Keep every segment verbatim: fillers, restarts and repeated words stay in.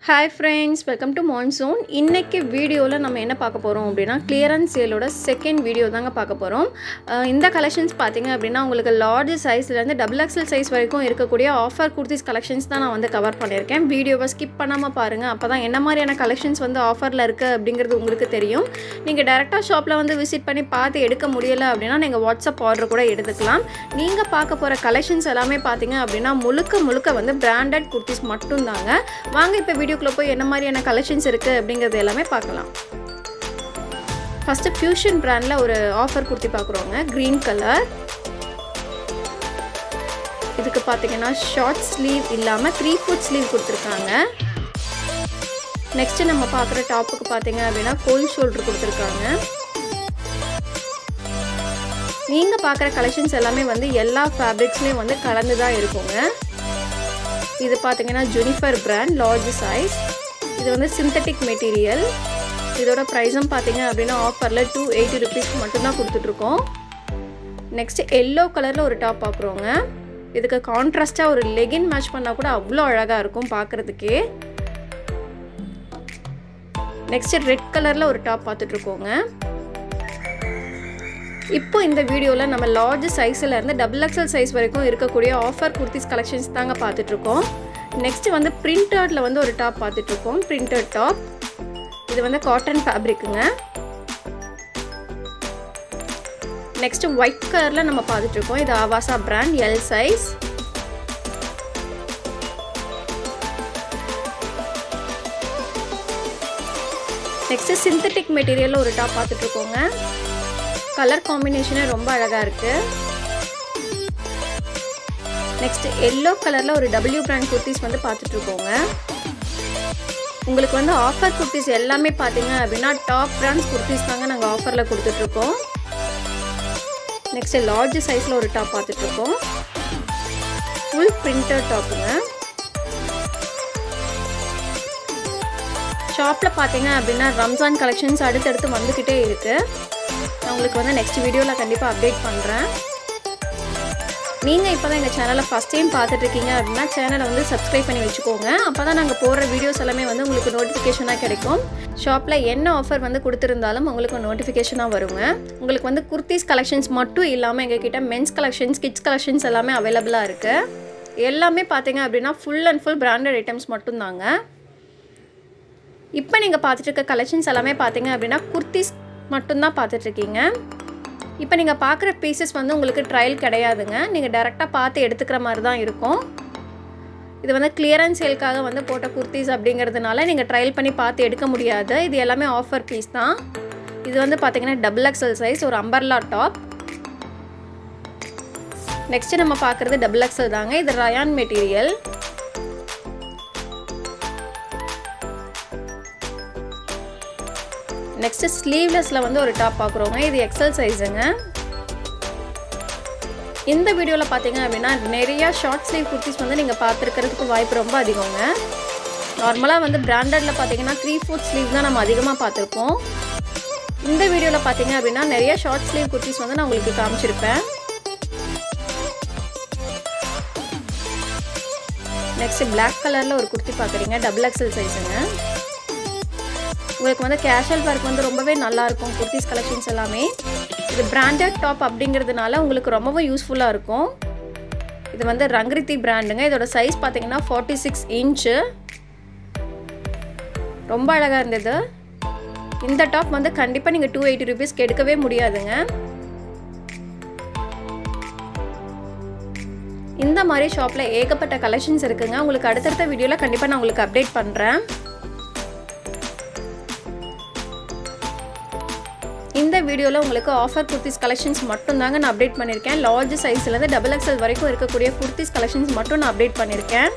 Hi friends, welcome to Monsoon. இன்னைக்கு வீடியோல நம்ம என்ன பார்க்க போறோம் அப்படினா clearance sale-ஓட செகண்ட் வீடியோ தாங்க பார்க்க போறோம். இந்த கலெக்ஷன்ஸ் பாத்தீங்க அப்படினா உங்களுக்கு லார்ஜ் சைஸ்ல இருந்து டபுள் எக்ஸ்எல் சைஸ் வரைக்கும் இருக்கக்கூடிய ஆஃபர் kurtis கலெக்ஷன்ஸ் தான் நான் வந்து கவர் பண்ணிருக்கேன். வீடியோவை ஸ்கிப் பண்ணாம பாருங்க. அப்பதான் என்ன மாதிரியான கலெக்ஷன்ஸ் வந்து ஆஃபர்ல இருக்கு அப்படிங்கிறது உங்களுக்கு தெரியும். நீங்க டைரக்டா ஷாப்ல வந்து விசிட் பண்ணி பார்த்து எடுக்க முடியல அப்படினா நீங்க வாட்ஸ்அப் ஆர்டர் கூட எடுத்துக்கலாம். நீங்க பார்க்க போற கலெக்ஷன்ஸ் எல்லாமே பாத்தீங்க அப்படினா முழுக்க முழுக்க வந்து பிராண்டட் kurtis மட்டும் தாங்க. வாங்க இப்ப வீடியோ போய் என்ன மாதிரியான கலெக்ஷன்ஸ் இருக்கு அப்படிங்கறது எல்லாமே பார்க்கலாம். ஃபர்ஸ்ட் ஃபியூஷன் பிராண்ட்ல ஒரு ஆஃபர் kurti பார்க்கறோங்க. green colour. இதுக்கு பாத்தீங்கன்னா ஷார்ட் ஸ்லீவ் இல்லாம three foot ஸ்லீவ் கொடுத்திருக்காங்க. நெக்ஸ்ட் நம்ம பார்க்குற டாப்புக்கு பாத்தீங்க அப்படினா கோல் ஷோல்டர் கொடுத்திருக்காங்க. நீங்க பார்க்குற கலெக்ஷன்ஸ் எல்லாமே வந்து எல்லா ஃபேப்ரிக்ஸ்லயும் வந்து கலந்து தான் இருக்குங்க. இது பாத்தீங்கன்னா ஜூனிஃபர் பிராண்ட் லார்ஜ் சைஸ். இது வந்து சிந்தெடிக் மெட்டீரியல். இதோட பிரைஸும் பாத்தீங்க அப்படினா ஆஃபர்ல two eighty rupees மட்டும் தான் கொடுத்துட்டு இருக்கோம். நெக்ஸ்ட் yellow கலர்ல ஒரு டாப் பார்க்கறோங்க. இதுக்கு கான்ட்ராஸ்டா ஒரு லெகின் மேட்ச் பண்ணா கூட அவ்ளோ அழகா இருக்கும் பார்க்கிறதுக்கே. நெக்ஸ்ட் ரெட் கலர்ல ஒரு டாப் பார்த்துட்டு இருக்கோங்க. இப்போ இந்த வீடியோல நம்ம லார்ஜ் சைஸ்ல இருந்து டபுள் எக்ஸ்எல் சைஸ் வரைக்கும் இருக்கக்கூடிய ஆஃபர் kurtis கலெக்ஷன்ஸ் தாங்க பார்த்துட்டு இருக்கோம். நெக்ஸ்ட் வந்து பிரிண்டட்ல வந்து ஒரு டாப் பார்த்துட்டு இருக்கோம். Printed top. இது வந்து காட்டன் ஃபேப்ரிக்குங்க. நெக்ஸ்ட் ஒயிட் கலர்ல நம்ம பார்த்துட்டு இருக்கோம். இது Avaasa brand L size. Next synthetic மெட்டீரியல்ல ஒரு டாப் பார்த்துட்டு இருக்கோங்க. கலர் காம்பினேஷனே ரொம்ப அழகா இருக்கு. நெக்ஸ்ட் yellow கலர்ல ஒரு W பிராண்ட் kurtis வந்து பார்த்துட்டு இருக்கோங்க. உங்களுக்கு வந்து ஆஃபர் kurtis எல்லாமே பாத்தீங்க அப்படினா டாப் பிராண்ட்ஸ் kurtis தாங்க நாங்க ஆஃபர்ல கொடுத்துட்டு இருக்கோம். நெக்ஸ்ட் லார்ஜ் சைஸ்ல ஒரு டாப் பார்த்துட்டு இருக்கோம். ফুল பிரிண்டட் டாப்ங்க. ஷாப்ல பாத்தீங்க அப்படினா ரம்ஜான் கலெக்ஷன்ஸ் அடுத்து அடுத்து வந்துகிட்டே இருக்கு. நான் உங்களுக்கு வந்து நெக்ஸ்ட் வீடியோல கண்டிப்பா அப்டேட் பண்றேன். நீங்க இப்போதான் எங்க சேனலை ஃபர்ஸ்ட் டைம் பார்த்துட்டு இருக்கீங்க அப்படினா சேனலை வந்து Subscribe பண்ணி வெச்சுக்கோங்க. அப்பதான் நாங்க போடுற வீடியோஸ் எல்லாமே வந்து உங்களுக்கு நோட்டிஃபிகேஷனா கிடைக்கும். ஷாப்ல என்ன ஆஃபர் வந்து கொடுத்திருந்தாலும் உங்களுக்கு நோட்டிஃபிகேஷனா வருங்க. உங்களுக்கு வந்து kurtis கலெக்ஷன்ஸ் மட்டும் இல்லாம எங்க கிட்ட மென்ஸ் கலெக்ஷன்ஸ், கிட்ஸ் கலெக்ஷன்ஸ் எல்லாமே அவேலபிளா இருக்கு. எல்லாமே பாத்தீங்க அப்படினா full and full branded items மட்டும் தாங்க. இப்போ நீங்க பார்த்துட்டு இருக்க கலெக்ஷன்ஸ் எல்லாமே பாத்தீங்க அப்படினா kurtis மட்டும் தான் பார்த்துட்டு இருக்கீங்க. இப்போ நீங்க பார்க்குற பீசஸ் வந்து உங்களுக்கு ட்ரையல் கிடையாதுங்க. நீங்க டைரக்டா பார்த்து எடுத்துக்கிற மாதிரி தான் இருக்கும். இது வந்து கிளியரன்ஸ் சேல்காக வந்து போட்ட kurtis அப்படிங்கிறதுனால நீங்க ட்ரையல் பண்ணி பார்த்து எடுக்க முடியாது. இது எல்லாமே ஆஃபர் பீஸ் தான். இது வந்து பாத்தீங்கன்னா டபுள் எக்ஸ்எல் சைஸ் ஒரு அம்பர்லா டாப். நெக்ஸ்ட் நம்ம பார்க்குறது டபுள் எக்ஸ்எல் தாங்க. இது ரயான் மெட்டீரியல். நெக்ஸ்ட் ஸ்லீவ்லெஸ்ல வந்து ஒரு டாப் பார்க்குறோங்க. இது எக்ஸ்எல் சைஸ்ங்க. இந்த வீடியோல பாத்தீங்க அப்படினா நிறைய ஷார்ட் ஸ்லீவ் kurtis வந்து நீங்க பார்த்திருக்கிறதுக்கு வாய்ப்பு ரொம்ப அதிகங்க. நார்மலா வந்து பிராண்டட்ல பாத்தீங்கன்னா three foot ஸ்லீவ் தான் நம்ம அதிகமா பார்த்திருப்போம். இந்த வீடியோல பாத்தீங்க அப்படினா நிறைய ஷார்ட் ஸ்லீவ் kurtis வந்து நான் உங்களுக்கு காமிச்சிருப்பேன். நெக்ஸ்ட் Black கலர்ல ஒரு kurti பார்க்கறீங்க. டபுள் எக்ஸ்எல் சைஸ்ங்க. உங்களுக்கு வந்து கேஷுவல் வேர்க்கு வந்து ரொம்பவே நல்லா இருக்கும் kurtis கலெக்ஷன்ஸ் எல்லாமே. இது பிராண்டட் டாப் அப்படிங்கிறதுனால உங்களுக்கு ரொம்பவே யூஸ்ஃபுல்லா இருக்கும். இது வந்து ரங்கரித்தி பிராண்டுங்க. இதோட சைஸ் பாத்தீங்கன்னா forty-six inch. ரொம்ப அழகா இருந்தது. இந்த டாப் வந்து கண்டிப்பா நீங்க two eighty rupees எடுக்கவே முடியாதுங்க. இந்த மாதிரி ஷாப்ல ஏகப்பட்ட கலெக்ஷன்ஸ் இருக்குங்க. உங்களுக்கு அடுத்தடுத்த வீடியோல கண்டிப்பா நான் உங்களுக்கு அப்டேட் பண்றேன். இந்த வீடியோல உங்களுக்கு ஆஃபர் kurtis கலெக்ஷன்ஸ் மட்டும் தாங்க நான் அப்டேட் பண்ணிருக்கேன். லார்ஜ் சைஸ்ல இருந்து டபுள் எக்ஸ்எல் வரைக்கும் இருக்கக்கூடிய kurtis கலெக்ஷன்ஸ் மட்டும் நான் அப்டேட் பண்ணிருக்கேன்.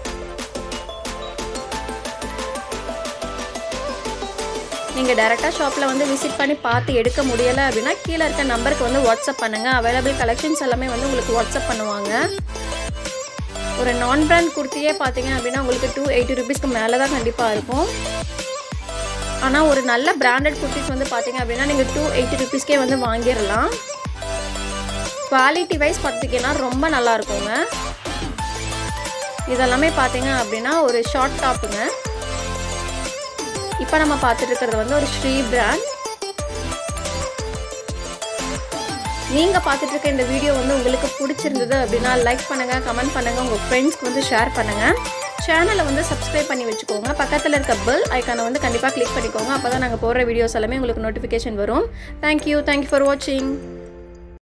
நீங்க டைரக்டா ஷாப்ல வந்து விசிட் பண்ணி பார்த்து எடுக்க முடியல அப்படினா கீழ இருக்க நம்பருக்கு வந்து வாட்ஸ்அப் பண்ணுங்க. அவேலபிள் கலெக்ஷன்ஸ் எல்லாமே வந்து உங்களுக்கு வாட்ஸ்அப் பண்ணுவாங்க. ஒரு நான் பிராண்ட் kurtiயே பாத்தீங்க அப்படினா உங்களுக்கு two eighty rupees க்கு மேல தான் கண்டிப்பா இருக்கும். ஆனா ஒரு நல்ல பிராண்டட் kurtis வந்து பாத்தீங்க அப்படினா நீங்க two eighty rupees கே வந்து வாங்கிரலாம். குவாலிட்டி வைஸ் பாத்தீங்கன்னா ரொம்ப நல்லா இருக்குங்க. இதெல்லாமே பாத்தீங்க அப்படினா ஒரு ஷார்ட் டாப்புங்க. இப்போ நம்ம பார்த்துட்டு இருக்கிறது வந்து ஒரு ஸ்ரீ பிராண்ட். நீங்கள் பார்த்துட்டு இருக்க இந்த வீடியோ வந்து உங்களுக்கு பிடிச்சிருந்தது அப்படின்னா லைக் பண்ணுங்கள், கமெண்ட் பண்ணுங்கள், உங்கள் ஃப்ரெண்ட்ஸ்க்கு வந்து ஷேர் பண்ணுங்கள். சேனலை வந்து சப்ஸ்கிரைப் பண்ணி வச்சுக்கோங்க. பக்கத்தில் இருக்க பெல் ஐக்கானை வந்து கண்டிப்பாக கிளிக் பண்ணிக்கோங்க. அப்போ தான் நாங்கள் போடுற வீடியோஸ் எல்லாமே உங்களுக்கு நோட்டிஃபிகேஷன் வரும். தேங்க்யூ தேங்க்யூ ஃபார் வாட்சிங்.